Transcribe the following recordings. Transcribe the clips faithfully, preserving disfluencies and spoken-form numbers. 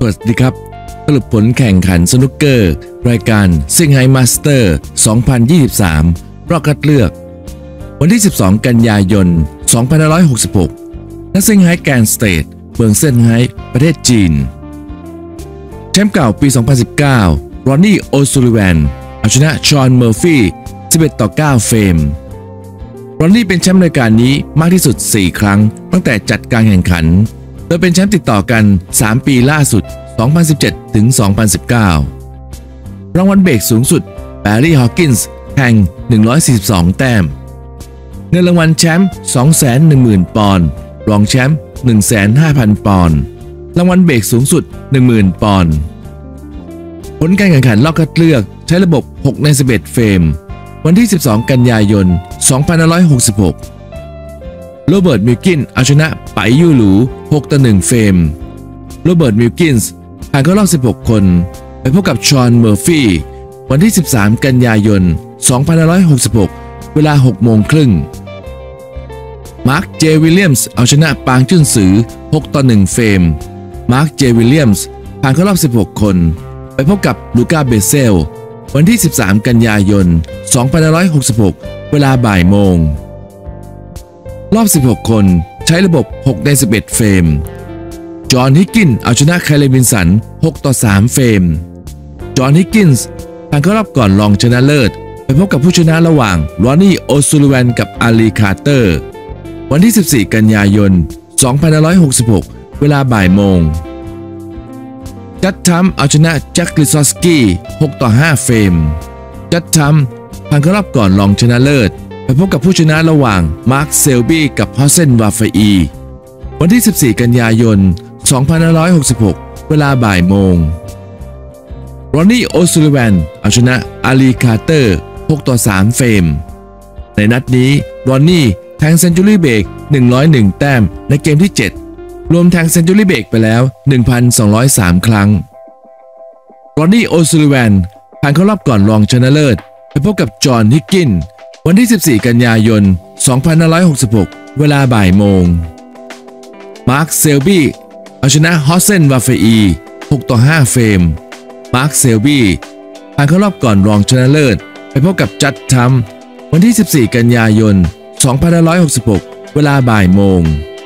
สวัสดีครับสรุปผลแข่งขันสนุกเกอร์รายการซิงไฮ้มาสเตอร์สองพันยี่สิบสามรอบคัดเลือกวันที่สิบสองกันยายนสองพันห้าร้อยหกสิบหกณซิงไฮ้แกรนด์สเตทเมืองเซี่ยงไฮ้ประเทศจีนแชมป์เก่าปีสองพันสิบเก้ารอนนี่โอซูลิแวนเอาชนะชอนเมอร์ฟี่สิบเอ็ดต่อเก้าเฟรมรอนนี่เป็นแชมป์รายการนี้มากที่สุดสี่ครั้งตั้งแต่จัดการแข่งขันโดยเป็นแชมป์ติดต่อกันสามปีล่าสุดสองพันสิบเจ็ดถึงสองพันสิบเก้ารางวัลเบรกสูงสุดแบร์รี่ฮอว์กินส์แข่งหนึ่งร้อยสี่สิบสองแต้มเงินรางวัลแชมป์ สองแสนหนึ่งหมื่น ปอนด์รองแชมป์ หนึ่งแสนห้าพัน ปอนด์รางวัลเบรกสูงสุด หนึ่งหมื่น ปอนด์ผลการแข่งขันรอบคัดเลือกใช้ระบบหกในสิบเอ็ดเฟรมวันที่สิบสองกันยายนสองพันห้าร้อยหกสิบหกโรเบิร์ตมิลกินเอาชนะไปยู่หลูหกต่อหนึ่งเฟรมโรเบิร์ตมิลกินส์ผ่านเข้ารอบสิบหกคนไปพบกับชอนเมอร์ฟี่วันที่สิบสามกันยายนสองพันห้าร้อยหกสิบหกเวลาหกโมงครึ่งมาร์คเจวิลเลียมส์เอาชนะปางจุ้นซือหกต่อหนึ่งเฟรมมาร์คเจวิลเลียมส์ผ่านเข้ารอบสิบหกคนไปพบกับลูก้าเบเซลวันที่สิบสามกันยายนสองพันห้าร้อยหกสิบหกเวลาบ่ายโมงรอบสิบหกคนใช้ระบบหกในสิบเอ็ดเฟรมจอห์นฮิกกินเอาชนะไคลวินสันหกต่อสามเฟรมจอห์นฮิกกินส์ผ่านเข้ารอบก่อนรองชนะเลิศไปพบกับผู้ชนะระหว่างรอนนี่โอซูลิแวนกับอาลีคาร์เตอร์วันที่สิบสี่กันยายนสองพันห้าร้อยหกสิบหกเวลาบ่ายโมงจัดทัมเอาชนะแจ็คลิซอสกี้หกต่อห้าเฟรมจัดทัมผ่านเข้ารอบก่อนรองชนะเลิศไปพบกับผู้ชนะระหว่างมาร์คเซลบี้กับฮอสเซนวาฟอีวันที่สิบสี่กันยายนสองพันห้าร้อยหกสิบหกเวลาบ่ายโมงรอนนี่โอซูลิแวนเอาชนะอาลีคาร์เตอร์หกต่อสามเฟรมในนัดนี้รอนนี่แทงเซนจูรี่เบรกหนึ่งร้อยเอ็ดแต้มในเกมที่เจ็ดรวมแทงเซนจูรี่เบรกไปแล้ว หนึ่งพันสองร้อยสาม ครั้งรอนนี่โอซูลิแวนผ่านเข้ารอบก่อนรองชนะเลิศไปพบกับจอห์นฮิกกินวันที่สิบสี่กันยายนสองพันห้าร้อยหกสิบหกเวลาบ่ายโมงมาร์คเซลบี้เอาชนะฮอสเซนวาฟอีหกต่อห้าเฟรมมาร์คเซลบี้ผ่านเข้ารอบก่อนรองชนะเลิศไปพบกับจัดทัมวันที่สิบสี่กันยายนสองพันห้าร้อยหกสิบหกเวลาบ่ายโมง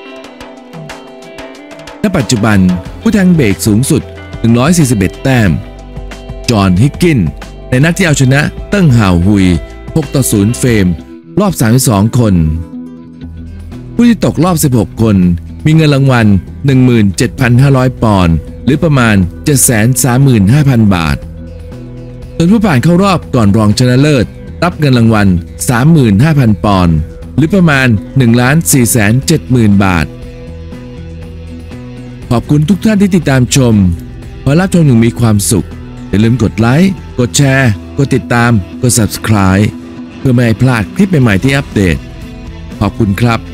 ณปัจจุบันผู้แทงเบรกสูงสุดหนึ่งร้อยสี่สิบเอ็ดแต้มจอห์นฮิกกินในนัดที่เอาชนะเติ้งห่าวฮุยหกต่อศูนย์เฟรมรอบสามสิบสองคนผู้ที่ตกรอบสิบหกคนมีเงินรางวัล หนึ่งหมื่นเจ็ดพันห้าร้อย ปอนด์หรือประมาณ เจ็ดแสนสามหมื่นห้าพัน บาทส่วนผู้ผ่านเข้ารอบก่อนรองชนะเลิศรับเงินรางวัล สามหมื่นห้าพัน ปอนด์หรือประมาณ หนึ่งล้านสี่แสนเจ็ดหมื่น บาทขอบคุณทุกท่านที่ติดตามชมขอรับชมอย่างมีความสุขอย่าลืมกดไลค์กดแชร์กดติดตามกด ซับสไครบ์ เพื่อไม่ให้พลาดคลิปใหม่ๆที่อัปเดตขอบคุณครับ